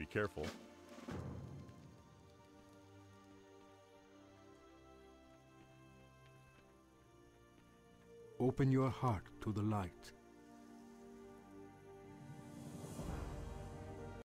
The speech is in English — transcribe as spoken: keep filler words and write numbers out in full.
be careful. Open your heart to the light.